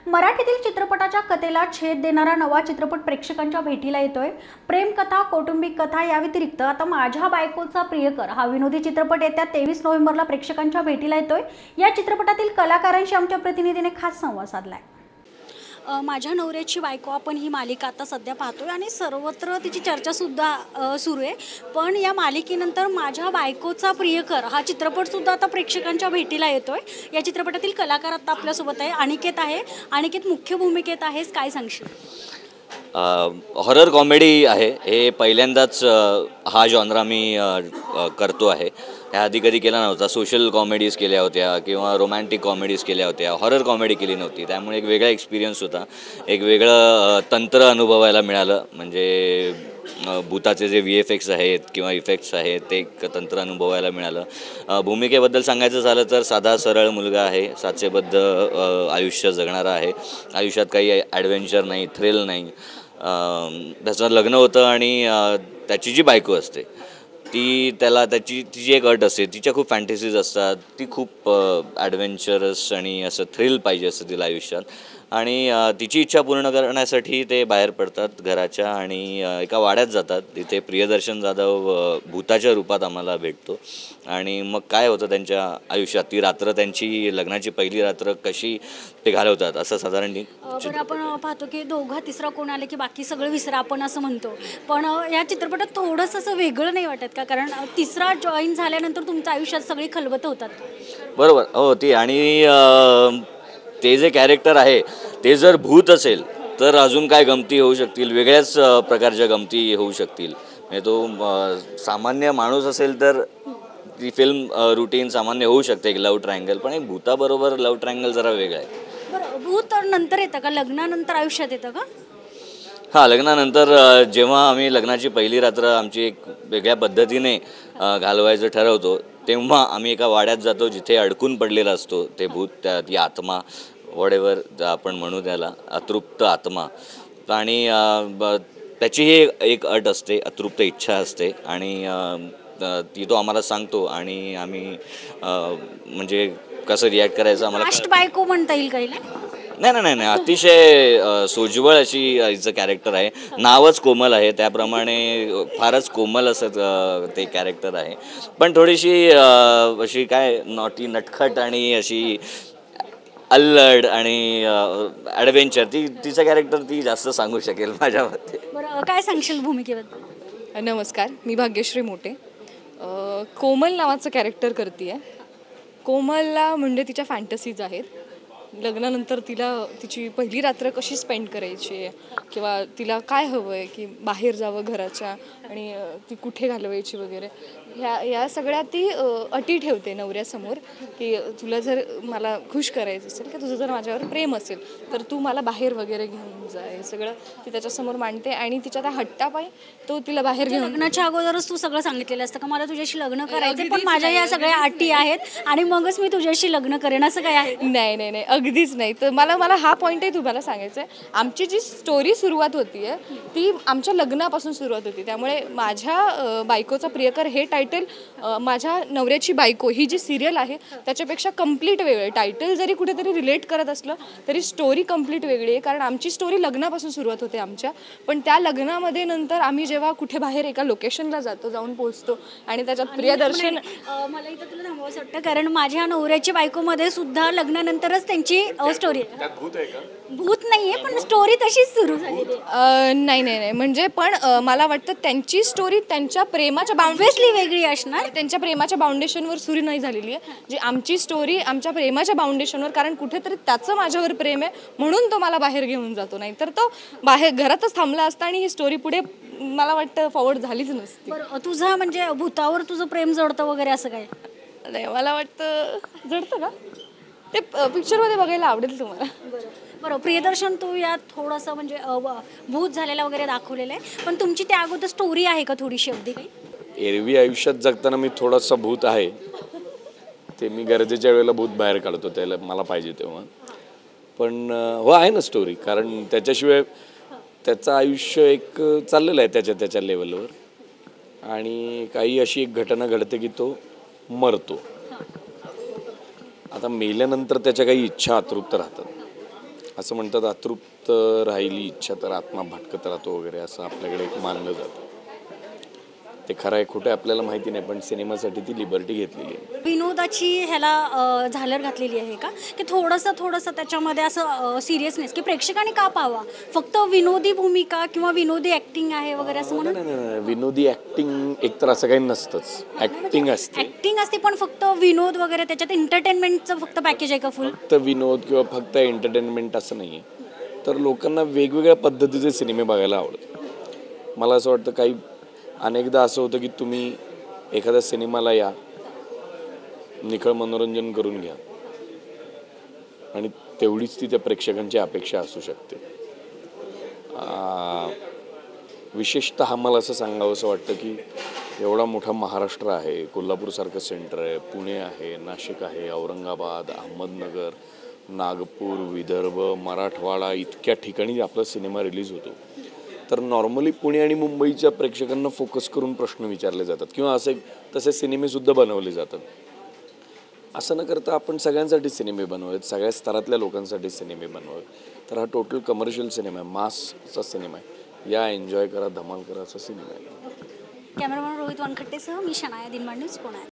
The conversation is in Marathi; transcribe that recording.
मराठीतील चित्रपटाच्या कथेला छेद देणारा नवा चित्रपट प्रेक्षकांच्या भेटीला येतोय। प्रेमकथा, कौटुंबिक कथा या व्यतिरिक्त आता माझ्या बायकोचा प्रियकर हा विनोदी चित्रपट येत्या 23 नोव्हेंबरला प्रेक्षकांच्या भेटीला येतोय। या चित्रपटातील कलाकारांशी आमच्या प्रतिनिधीने खास संवाद साधलाय। माझ्या नवऱ्याची बायको आपण ही मालिका आता सध्या पाहतोय आणि सर्वत्र तिची चर्चा सुद्धा सुरू आहे। पण या मालिकेनंतर माझ्या बायकोचा प्रियकर हा चित्रपट सुद्धा आता प्रेक्षकांच्या भेटीला येतोय। या चित्रपटातील कलाकार आता आपल्यासोबत आहे, अनिकेत आहे। अनिकेत मुख्य भूमिकेत आहेस, काय सांगशील? हॉरर कॉमेडी आहे हे पहिल्यांदाच हा जॉनरा मी करतो आहे। याआधी कधी केला नव्हता। सोशल कॉमेडीज केल्या होत्या किंवा रोमॅन्टिक कॉमेडीज केल्या होत्या, हॉरर कॉमेडी केली नव्हती। त्यामुळे एक वेगळा एक्सपिरियन्स होता, एक वेगळं तंत्र अनुभवायला मिळालं। म्हणजे भूताचे जे VFX आहेत किंवा इफेक्ट्स आहेत ते एक तंत्र अनुभवायला मिळालं। भूमिकेबद्दल सांगायचं झालं तर साधा सरळ मुलगा आहे, साचेबद्ध आयुष्य जगणारा आहे। आयुष्यात काही ॲडव्हेंचर नाही, थ्रिल नाही। त्याचं लग्न होतं आणि त्याची जी बायको असते तिची जी एक अट असते, तिच्या खूप फॅन्टसीज असतात। ती खूप ॲडव्हेंचरस आणि असं थ्रिल पाहिजे असतं तिला आयुष्यात। आणि तिची इच्छा पूर्ण करण्यासाठी ते बाहेर पडतात घराच्या आणि एका वाड्यात जातात। तिथे प्रियदर्शन जाधव भूताच्या रूपात आम्हाला भेटतो आणि मग काय होतं त्यांच्या आयुष्यात, ती रात्र, त्यांची लग्नाची पहिली रात्र कशी ते घालवतात असं साधारण। पण आपण पाहतो की दोघा तिसरा कोण आले की बाकी सगळं विसरा आपण असं म्हणतो, पण या चित्रपटात थोडंसं असं वेगळं नाही वाटत का? कारण तिसरा जॉईन झाल्यानंतर तुमच्या आयुष्यात सगळी खलबतं होतात। बरोबर, हो। ती आणि ते जे कॅरेक्टर आहे ते जर भूत असेल तर अजून काय गमती होऊ शकतील, वेगळ्याच प्रकारच्या गमती होऊ शकतील। म्हणजे तो सामान्य माणूस असेल तर ती फिल्म रुटीन सामान्य होऊ शकते, एक लव्ह ट्रायंगल। पण एक भूताबरोबर लव्ह ट्रायंगल जरा वेगळं आहे। बरं, भूत नंतर येतं का, लग्नानंतर आयुष्यात येतं का? हां, लग्नानंतर जेव्हा आम्ही लग्नाची पहिली रात्र आमची एक वेगळ्या पद्धतीने घालवायचं ठरवतो, तेव्हा आम्ही एका वाड्यात जातो जिथे अडकून पडलेला असतो ते भूत, ती आत्मा, व्हॉटएव्हर आपण म्हणू त्याला, अतृप्त आत्मा। आणि त्याचीही एक अट असते, अतृप्त इच्छा असते आणि ती तो आम्हाला सांगतो आणि आम्ही म्हणजे कसं रिॲक्ट करायचं आम्हाला। लास्ट बायको म्हणता येईल काही? नाही, अतिशय सोज्वळ अशी हिचं कॅरेक्टर आहे। नावच कोमल आहे, त्याप्रमाणे फारच कोमल असं ते कॅरेक्टर आहे। पण थोडीशी अशी काय नॉटी, नटखट आणि अशी अल्लड आणि ॲडव्हेंचर, तिचं कॅरेक्टर ती जास्त सांगू शकेल माझ्या मते। बरं, काय सांगशील भूमिकेबद्दल? नमस्कार, मी भाग्यश्री मोटे कोमल नावाचं कॅरेक्टर करते आहे। कोमलला म्हणजे तिच्या फॅन्टसीज आहेत। लग्नानंतर तिला तिची पहिली रात्र कशी स्पेंड करायची आहे किंवा तिला काय हवं आहे की बाहेर जावं घराच्या आणि ती कुठे घालवायची वगैरे, ह्या सगळ्या ती अटी ठेवते नवऱ्यासमोर की तुला जर मला खुश करायचं असेल, की तुझं जर माझ्यावर प्रेम असेल तर तू मला बाहेर वगैरे घेऊन जा, हे सगळं ती त्याच्यासमोर मांडते। आणि तिच्या त्या हट्टापायी तो तिला बाहेर घेऊन, लग्नाच्या अगोदरच तू सगळं सांगितलेलं असतं का मला तुझ्याशी लग्न करायचं, पण माझ्या या सगळ्या अटी आहेत आणि मगच मी तुझ्याशी लग्न करेन, असं काय आहे? नाही, अगदीच नाही। तर मला हा पॉईंटही तुम्हाला सांगायचं आहे। आमची जी स्टोरी सुरुवात होती आहे ती आमच्या लग्नापासून सुरुवात होती। त्यामुळे माझ्या बायकोचा प्रियकर हे टायटल माझ्या नवऱ्याची बायको ही जी सिरियल आहे त्याच्यापेक्षा कम्प्लीट वेगळं आहे। टायटल जरी कुठेतरी रिलेट करत असलं तरी स्टोरी कम्प्लीट वेगळी आहे, कारण आमची स्टोरी लग्नापासून सुरुवात होते आमच्या। पण त्या लग्नामध्ये नंतर आम्ही जेव्हा कुठे बाहेर एका लोकेशनला जाऊन पोहोचतो आणि त्याच्यात प्रियदर्शन, मला इथं तुला थांबवावंसं वाटतं कारण माझ्या नवऱ्याची बायकोमध्ये सुद्धा लग्नानंतरच त्यांची स्टोरी आहे। भूत नाहीये पण स्टोरी तशीच सुरू झाली। नाही, म्हणजे पण मला वाटतं त्यांची स्टोरी त्यांच्या प्रेमाच्या ऑब्व्हियसली वेगळी असणार, त्यांच्या प्रेमाच्या बाउंडेशनवर सुरू नाही झालेली आहे। जी आमची स्टोरी आमच्या प्रेमाच्या बाउंडेशनवर, कारण कुठेतरी त्याचं माझ्यावर प्रेम आहे म्हणून तो मला बाहेर घेऊन जातो, नाही तर तो बाहेर घरातच थांबला असता आणि ही स्टोरी पुढे मला वाटतं फॉरवर्ड झालीच नसती। बरं, तुझं म्हणजे भूतावर तुझं प्रेम जडतं वगैरे असं काय? नाही, मला वाटतं जडतं का ते पिक्चरमध्ये बघायला आवडेल तुम्हाला। बरं, प्रियदर्शन तू यात थोडंसं म्हणजे भूत झालेला वगैरे दाखवलेलं आहे, पण तुमची त्या अगोदर स्टोरी आहे का थोडीशी अगदी काही? एरवी आयुष्यात जगताना मी थोडासा भूत आहे, ते मी गरजेच्या वेळेला भूत बाहेर काढतो त्याला मला पाहिजे तेव्हा। पण हो आहे ना स्टोरी, कारण त्याच्याशिवाय त्याचं आयुष्य एक चाललेलं आहे त्याच्या लेवलवर आणि काही अशी एक घटना घडते की तो मरतो। आता मेल्यानंतर त्याच्या काही इच्छा अतृप्त राहतात असं म्हणतात अतृप्त राहिली इच्छा तर आत्मा भटकत राहतो वगैरे, असं आपल्याकडे एक मानलं जातं. ते खरं आहे खोटं आहे आपल्याला माहिती नाही, पण सिनेमासाठी ती लिबर्टी घेतलेली आहे. विनोदाची ह्याला झालर घातलेली आहे का, की थोडंसं त्याच्यामध्ये असं सिरियसनेस, की प्रेक्षकांनी का पाहावा, फक्त विनोदी भूमिका किंवा विनोदी ऍक्टिंग आहे वगैरे असं म्हणून? नाही, विनोदी ऍक्टिंग एकतर असं काही नसतंच. ऍक्टिंग असते, ऍक्टिंग असते, पण फक्त विनोद वगैरे त्याच्यात एंटरटेनमेंटचं फक्त पॅकेज आहे का फुल? फक्त विनोद किंवा फक्त एंटरटेनमेंट असं नाही आहे. तर लोकांना वेगवेगळ्या पद्धतीचे सिनेमे बघायला आवडतात. मला असं वाटतं काही अनेकदा असं होतं की तुम्ही एखाद्या सिनेमाला या, निखळ मनोरंजन करून घ्या आणि तेवढीच ती त्या प्रेक्षकांची अपेक्षा असू शकते. विशेषतः मला असं सांगावंसं वाटतं की एवढा मोठा महाराष्ट्र आहे, कोल्हापूरसारखं सेंटर आहे, पुणे आहे, नाशिक आहे, औरंगाबाद, अहमदनगर, नागपूर, विदर्भ, मराठवाडा, इतक्या ठिकाणी आपला सिनेमा रिलीज होतो. तर नॉर्मली पुणे आणि मुंबईच्या प्रेक्षकांना फोकस करून प्रश्न विचारले जातात किंवा तसे सिनेमेसुद्धा बनवले जातात. असं न करता आपण सगळ्यांसाठी सिनेमे बनवत, सगळ्या स्तरातल्या लोकांसाठी सिनेमे बनवत. तर हा टोटल कमर्शियल सिनेमा आहे, मासचा सिनेमा आहे. या एन्जॉय करा, धमाल करा असा सिनेमा आहे. कॅमेरामॅन रोहित वानखट्टेसह मी शनाया दिनमांडे, पुणे.